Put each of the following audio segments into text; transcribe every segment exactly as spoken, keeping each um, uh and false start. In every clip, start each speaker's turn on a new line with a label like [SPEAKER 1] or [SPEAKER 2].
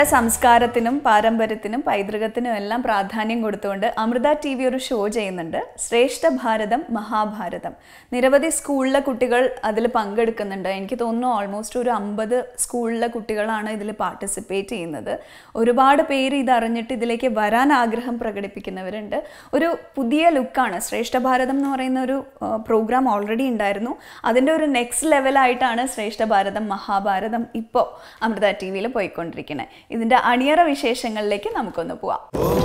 [SPEAKER 1] നമ്മുടെ സംസ്കാരത്തിനും പാരമ്പര്യത്തിനും പൈതൃകത്തിനും എല്ലാം പ്രാധാന്യം കൊടുത്തുകൊണ്ട് അമൃത ടി വി ഒരു ഷോ ചെയ്യുന്നുണ്ട്. ശ്രേഷ്ഠ ഭാരതം മഹാഭാരതം. നിരവധി സ്കൂളിലെ കുട്ടികൾ അതിൽ പങ്കെടുക്കുന്നുണ്ട്. എനിക്ക് തോന്നുന്നു ഓൾമോസ്റ്റ് ഒരു അമ്പത് സ്കൂളിലെ കുട്ടികളാണ് ഇതിൽ പാർട്ടിസിപ്പേറ്റ് ചെയ്യുന്നത്. ഒരുപാട് പേര് ഇതറിഞ്ഞിട്ട് ഇതിലേക്ക് വരാൻ ആഗ്രഹം പ്രകടിപ്പിക്കുന്നവരുണ്ട്. ഒരു പുതിയ ലുക്കാണ്. ശ്രേഷ്ഠ ഭാരതം എന്ന് പറയുന്ന ഒരു പ്രോഗ്രാം ഓൾറെഡി ഉണ്ടായിരുന്നു. അതിൻ്റെ ഒരു നെക്സ്റ്റ് ലെവലായിട്ടാണ് ശ്രേഷ്ഠ ഭാരതം മഹാഭാരതം ഇപ്പോൾ അമൃത ടി വിയിൽ പോയിക്കൊണ്ടിരിക്കുന്നത്. ഇതിന്റെ അണിയറ വിശേഷങ്ങളിലേക്ക് നമുക്കൊന്ന് പോവാം.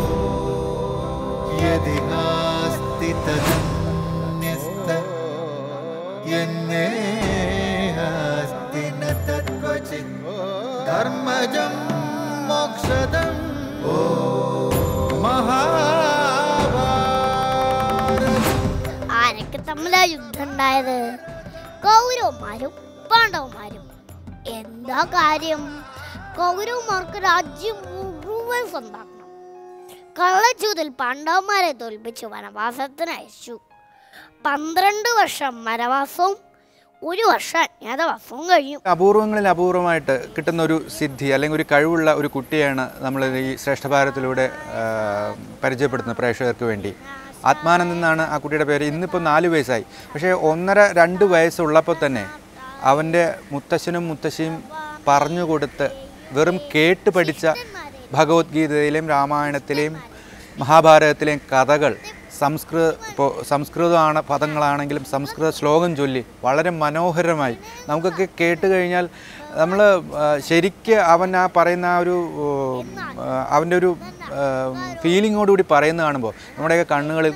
[SPEAKER 2] ആരൊക്കെ തമ്മിലാ യുദ്ധം ഉണ്ടായത്? കൗരവന്മാരും പാണ്ഡവന്മാരും. എന്താ കാര്യം? കൗരവന്മാർക്ക് രാജ്യം മുഴുവൻ സ്വന്തമാക്കണം. കള്ളച്ചൂതിൽ പാണ്ഡവന്മാരെ തോൽപ്പിച്ച് വനവാസത്തിന് അയച്ചു. പന്ത്രണ്ട് വർഷം വനവാസവും ഒരു വർഷം അജ്ഞാതവാസവും കഴിഞ്ഞു.
[SPEAKER 3] അപൂർവങ്ങളിൽ അപൂർവമായിട്ട് കിട്ടുന്ന ഒരു സിദ്ധി അല്ലെങ്കിൽ ഒരു കഴിവുള്ള ഒരു കുട്ടിയാണ് നമ്മൾ ഈ ശ്രേഷ്ഠഭാരതത്തിലൂടെ പരിചയപ്പെടുത്തുന്നത് പ്രേക്ഷകർക്ക് വേണ്ടി. ആത്മാനന്ദ് എന്നാണ് ആ കുട്ടിയുടെ പേര്. ഇന്നിപ്പോൾ നാല് വയസ്സായി. പക്ഷേ ഒന്നര രണ്ട് വയസ്സുള്ളപ്പോൾ തന്നെ അവൻ്റെ മുത്തശ്ശനും മുത്തശ്ശിയും പറഞ്ഞു കൊടുത്ത് വെറും കേട്ട് പഠിച്ച ഭഗവത്ഗീതയിലെയും രാമായണത്തിലെയും മഹാഭാരതത്തിലെയും കഥകൾ സംസ്കൃത ഇപ്പോൾ സംസ്കൃതമാണ് പദങ്ങളാണെങ്കിലും സംസ്കൃത ശ്ലോകം ചൊല്ലി വളരെ മനോഹരമായി നമുക്കൊക്കെ കേട്ട് കഴിഞ്ഞാൽ നമ്മൾ ശരിക്ക് അവൻ ആ പറയുന്ന ആ ഒരു അവൻ്റെ ഒരു ഫീലിങ്ങോടുകൂടി പറയുന്നത് കാണുമ്പോൾ നമ്മുടെയൊക്കെ കണ്ണുകളിൽ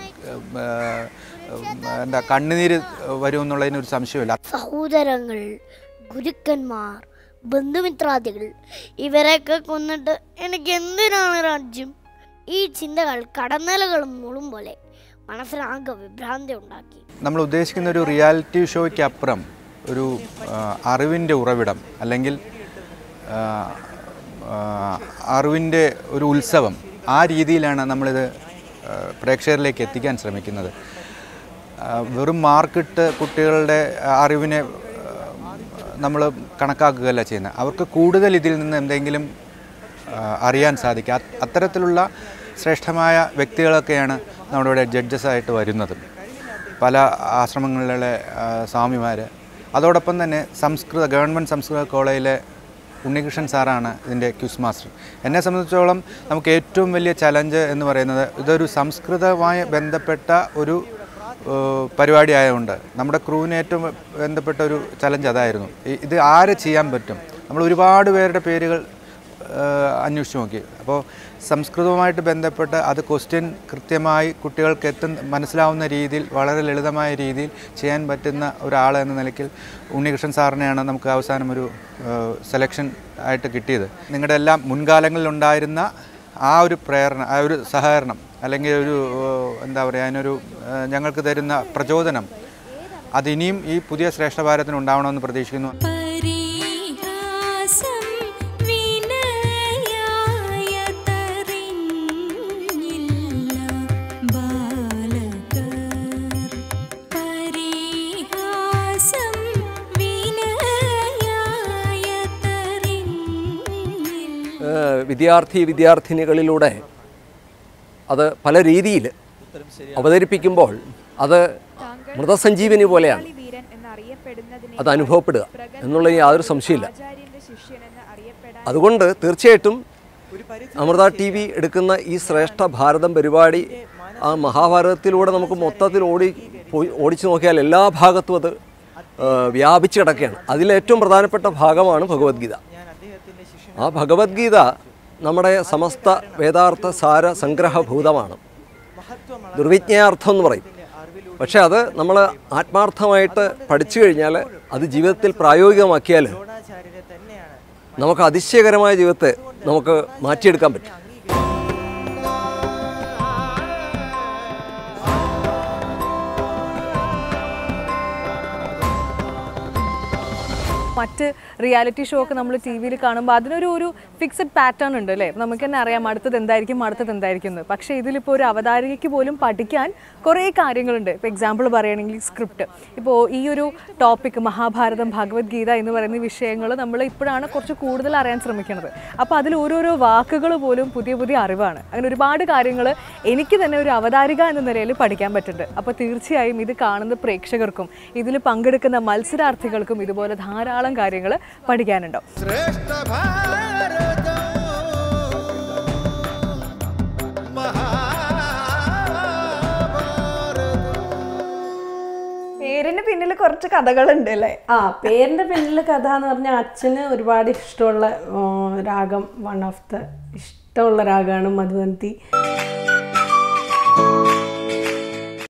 [SPEAKER 3] എന്താ കണ്ണുനീര് വരുമെന്നുള്ളതിനൊരു സംശയമില്ല.
[SPEAKER 2] സഹോദരങ്ങൾ, ഗുരുക്കന്മാർ, ബന്ധുമിത്രാദികൾ ഇവരെയൊക്കെ കൊന്നിട്ട് എനിക്ക് എന്തിനാണ് രാജ്യം? ഈ ചിന്തകൾ കടന്നലുകളും മുളും പോലെ മനസ്സിലാകെ വിഭ്രാന്തി ഉണ്ടാക്കി.
[SPEAKER 3] നമ്മൾ ഉദ്ദേശിക്കുന്ന ഒരു റിയാലിറ്റി ഷോയ്ക്ക് അപ്പുറം ഒരു അറിവിൻ്റെ ഉറവിടം അല്ലെങ്കിൽ അറിവിൻ്റെ ഒരു ഉത്സവം, ആ രീതിയിലാണ് നമ്മളിത് പ്രേക്ഷകരിലേക്ക് എത്തിക്കാൻ ശ്രമിക്കുന്നത്. വെറും മാർക്കിട്ട് കുട്ടികളുടെ അറിവിനെ നമ്മൾ കണക്കാക്കുകയല്ല ചെയ്യുന്നത്. അവർക്ക് കൂടുതൽ ഇതിൽ നിന്ന് എന്തെങ്കിലും അറിയാൻ സാധിക്കുക. അത്തരത്തിലുള്ള ശ്രേഷ്ഠമായ വ്യക്തികളൊക്കെയാണ് നമ്മുടെ ഇവിടെ ജഡ്ജസായിട്ട് വരുന്നത്. പല ആശ്രമങ്ങളിലെ സ്വാമിമാർ, അതോടൊപ്പം തന്നെ സംസ്കൃത ഗവൺമെൻറ് സംസ്കൃത കോളേജിലെ ഉണ്ണികൃഷ്ണൻ സാറാണ് ഇതിൻ്റെ ക്യൂസ് മാസ്റ്റർ. എന്നെ സംബന്ധിച്ചോളം നമുക്ക് ഏറ്റവും വലിയ ചലഞ്ച് എന്ന് പറയുന്നത് ഇതൊരു സംസ്കൃതവുമായി ബന്ധപ്പെട്ട ഒരു പരിപാടി ആയതുകൊണ്ട് നമ്മുടെ ക്രൂവിന് ഏറ്റവും ബന്ധപ്പെട്ട ഒരു ചലഞ്ച് അതായിരുന്നു. ഇത് ആര് ചെയ്യാൻ പറ്റും? നമ്മൾ ഒരുപാട് പേരുടെ പേരുകൾ അന്വേഷിച്ച് നോക്കി. അപ്പോൾ സംസ്കൃതവുമായിട്ട് ബന്ധപ്പെട്ട് അത് ക്വസ്റ്റ്യൻ കൃത്യമായി കുട്ടികൾക്ക് എത്തുന്ന മനസ്സിലാവുന്ന രീതിയിൽ വളരെ ലളിതമായ രീതിയിൽ ചെയ്യാൻ പറ്റുന്ന ഒരാൾ എന്ന നിലയ്ക്ക് ഉണ്ണികൃഷ്ണൻ സാറിനെയാണ് നമുക്ക് അവസാനം ഒരു സെലക്ഷൻ ആയിട്ട് കിട്ടിയത്. നിങ്ങളുടെ എല്ലാം മുൻകാലങ്ങളിലുണ്ടായിരുന്ന ആ ഒരു പ്രേരണ, ആ ഒരു സഹകരണം അല്ലെങ്കിൽ ഒരു എന്താ പറയുക അതിനൊരു ഞങ്ങൾക്ക് തരുന്ന പ്രചോദനം അതിനിയും ഈ പുതിയ ശ്രേഷ്ഠ ഭാരതത്തിന് ഉണ്ടാവണമെന്ന് പ്രതീക്ഷിക്കുന്നു.
[SPEAKER 4] വിദ്യാർത്ഥി വിദ്യാർത്ഥിനികളിലൂടെ അത് പല രീതിയിൽ അവതരിപ്പിക്കുമ്പോൾ അത് മൃതസഞ്ജീവനി പോലെയാണ് അത് അനുഭവപ്പെടുക എന്നുള്ളതിന് യാതൊരു സംശയമില്ല. അതുകൊണ്ട് തീർച്ചയായിട്ടും അമൃത ടി വി എടുക്കുന്ന ഈ ശ്രേഷ്ഠ ഭാരതം പരിപാടി ആ മഹാഭാരതത്തിലൂടെ നമുക്ക് മൊത്തത്തിൽ ഓടി പോയി ഓടിച്ചു നോക്കിയാൽ എല്ലാ ഭാഗത്തും അത് വ്യാപിച്ചു കിടക്കുകയാണ്. അതിലേറ്റവും പ്രധാനപ്പെട്ട ഭാഗമാണ് ഭഗവത്ഗീത. ആ ഭഗവത്ഗീത നമ്മുടെ സമസ്ത വേദാർത്ഥ സാര സംഗ്രഹഭൂതമാണ്. ദുർവിജ്ഞയാർത്ഥം എന്ന് പറയും. പക്ഷെ അത് നമ്മൾ ആത്മാർത്ഥമായിട്ട് പഠിച്ചു കഴിഞ്ഞാൽ അത് ജീവിതത്തിൽ പ്രായോഗികമാക്കിയാൽ നമുക്ക് അതിശയകരമായ ജീവിതത്തെ നമുക്ക് മാറ്റിയെടുക്കാൻ പറ്റും.
[SPEAKER 5] മറ്റ് റിയാലിറ്റി ഷോ ഒക്കെ നമ്മൾ ടി വിയിൽ കാണുമ്പോൾ അതിനൊരു ഒരു ഫിക്സഡ് പാറ്റേൺ ഉണ്ട് അല്ലേ? നമുക്ക് തന്നെ അറിയാം അടുത്തത് എന്തായിരിക്കും അടുത്തത് എന്തായിരിക്കും എന്ന്. പക്ഷേ ഇതിലിപ്പോൾ ഒരു അവതാരികയ്ക്ക് പോലും പഠിക്കാൻ കുറേ കാര്യങ്ങളുണ്ട്. ഇപ്പോൾ എക്സാമ്പിൾ പറയുകയാണെങ്കിൽ സ്ക്രിപ്റ്റ്. ഇപ്പോൾ ഈ ഒരു ടോപ്പിക് മഹാഭാരതം, ഭഗവത്ഗീത എന്ന് പറയുന്ന വിഷയങ്ങൾ നമ്മൾ ഇപ്പോഴാണ് കുറച്ച് കൂടുതൽ അറിയാൻ ശ്രമിക്കുന്നത്. അപ്പോൾ അതിൽ ഓരോരോ വാക്കുകൾ പോലും പുതിയ പുതിയ അറിവാണ്. അങ്ങനെ ഒരുപാട് കാര്യങ്ങൾ എനിക്ക് തന്നെ ഒരു അവതാരിക എന്ന നിലയിൽ പഠിക്കാൻ പറ്റുന്നുണ്ട്. അപ്പോൾ തീർച്ചയായും ഇത് കാണുന്ന പ്രേക്ഷകർക്കും ഇതിൽ പങ്കെടുക്കുന്ന മത്സരാർത്ഥികൾക്കും ഇതുപോലെ ധാരാളം കാര്യങ്ങൾ പഠിക്കാനുണ്ടാവും.
[SPEAKER 1] പേരിന് പിന്നിൽ കുറച്ച് കഥകളുണ്ട് അല്ലേ?
[SPEAKER 6] ആ, പേരിൻ്റെ പിന്നിൽ കഥ എന്ന് പറഞ്ഞാൽ അച്ഛന് ഒരുപാട് ഇഷ്ടമുള്ള രാഗം, വൺ ഓഫ് ദ ഇഷ്ടമുള്ള രാഗമാണ് മധുവന്തി.